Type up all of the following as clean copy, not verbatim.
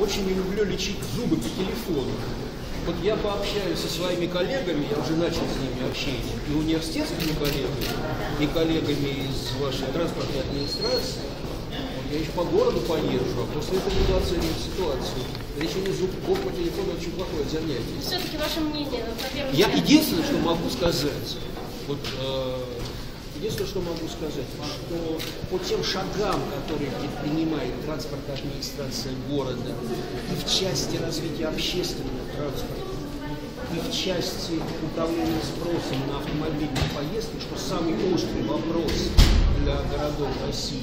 очень не люблю лечить зубы по телефону. Вот я пообщаюсь со своими коллегами, я уже начал с ними общение, и университетскими коллегами, и коллегами из вашей транспортной администрации. Вот я еще по городу поезжу, а после этого буду оценивать ситуацию. Лечение зубков по телефону очень плохое занятие. Все-таки ваше мнение, во-первых... Я единственное, что могу сказать, вот, единственное, что могу сказать, что по тем шагам, которые предпринимает транспортная администрация города, и в части развития общественного транспорта, и в части управления спросом на автомобильные поездки, что самый острый вопрос для городов России,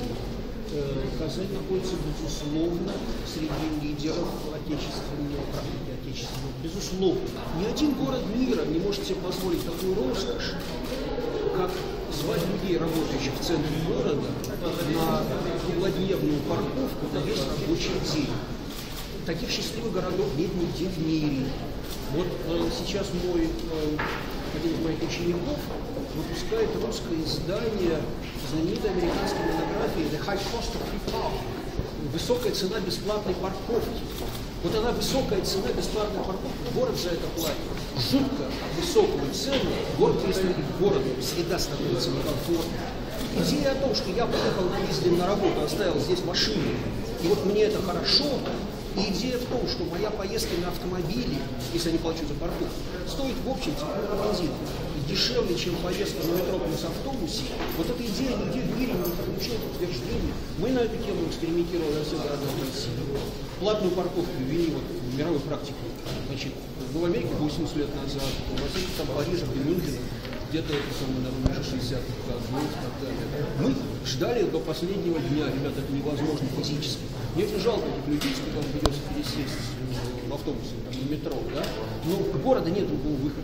Казань находится, безусловно, среди лидеров отечественной практики. Безусловно. Ни один город мира не может себе позволить такую роскошь, как звать людей, работающих в центре города, на круглодневную парковку на весь рабочий день. Таких счастливых городов нет нигде в мире. Вот сейчас один из моих учеников выпускает русское издание знаменитой американской монографии «The High Cost of Free Parking» – «Высокая цена бесплатной парковки». Вот она, высокая цена бесплатной парковки, город за это платит. Жутко высокую цену, город перестает быть городом, среда становится некомфортной. Идея о том, что я поехал на весь день на работу, оставил здесь машину, и вот мне это хорошо, и идея в том, что моя поездка на автомобиле, если я не плачу за парковку, стоит в общем транзит дешевле, чем поездка на метро плюс автобусе. Вот эта идея нигде в мире не получила подтверждения. Мы на эту тему экспериментировали во всех городах России. Платную парковку ввели вот, в мировой практике. Значит, в Америке 80 лет назад, в России, там, Париже, в Мюнхене, где-то это самое, наверное, уже 60-х годов и так далее. Мы ждали до последнего дня, ребята, это невозможно физически. Мне очень жалко этих людей, с которым придется пересесть в автобусе, там, на метро, да? Но у города нет другого выхода.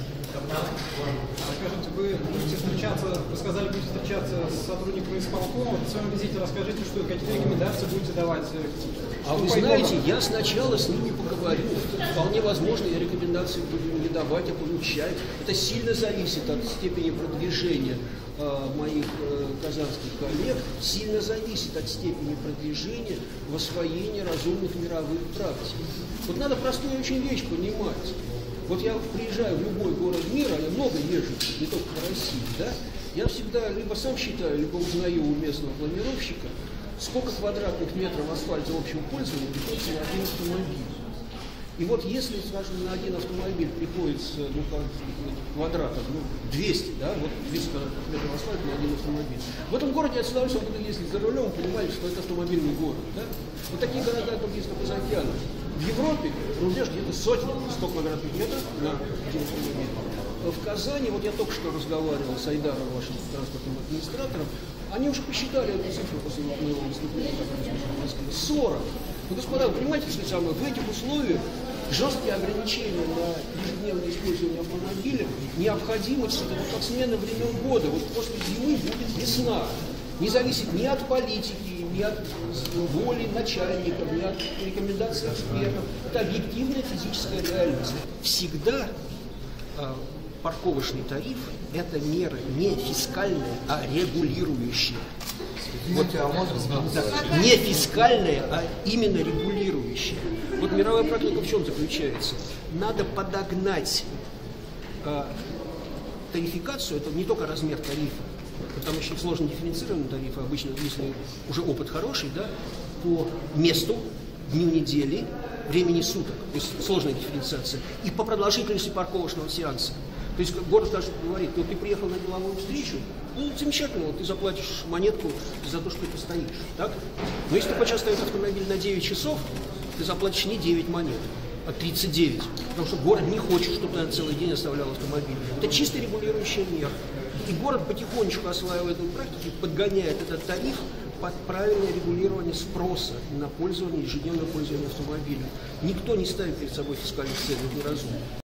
Скажите, вы будете встречаться, вы сказали, будете встречаться с сотрудниками исполкома, в своем визите расскажите, что какие рекомендации будете давать. А вы знаете, я сначала с ними поговорю. Вполне возможно, я рекомендации буду не давать, а получать. Это сильно зависит от степени продвижения моих казанских коллег, сильно зависит от степени продвижения в освоении разумных мировых практик. Вот надо простую очень вещь понимать. Вот я приезжаю в любой город мира, я много езжу, не только по России, да, я всегда либо сам считаю, либо узнаю у местного планировщика, сколько квадратных метров асфальта общего пользования приходится на один автомобиль. И вот если, скажем, на один автомобиль приходится, квадратов, 200, да, вот 200 квадратных метров асфальта на один автомобиль. В этом городе я с удовольствием буду ездить за рулем, понимаете, что это автомобильный город, да. Вот такие города, как есть только за океаном. В Европе рубеж где-то сотни, 100 квадратных метров на один автомобиль. В Казани, вот я только что разговаривал с Айдаром, вашим транспортным администратором, они уже посчитали эту цифру после моего выступления, которое в Москве, 40. Ну, господа, вы понимаете, что самое, в этих условиях жесткие ограничения на ежедневное использование автомобиля, необходимость, это вот как смена времен года, вот после зимы будет весна. Не зависит ни от политики, ни от воли начальников, ни от рекомендаций экспертов. Это объективная физическая реальность. Всегда парковочный тариф – это мера не фискальная, а регулирующая. Извините, вот, а можно не фискальная, а именно регулирующая. Вот мировая практика в чем заключается? Надо подогнать тарификацию, это не только размер тарифа, там еще сложно дифференцированный тариф, обычно, если уже опыт хороший, да, по месту, дню недели, времени суток, то есть сложная дифференциация, и по продолжительности парковочного сеанса. То есть город даже говорит, вот ты приехал на деловую встречу, ну, замечательно, вот ты заплатишь монетку за то, что ты стоишь, так? Но если ты хочешь оставить автомобиль на 9 часов, ты заплатишь не 9 монет, а 39, потому что город не хочет, чтобы ты целый день оставлял автомобиль. Это чисто регулирующая мера. И город потихонечку осваивает эту практику, подгоняет этот тариф под правильное регулирование спроса на пользование, ежедневное пользование автомобилем. Никто не ставит перед собой фискальных целей, это неразумно.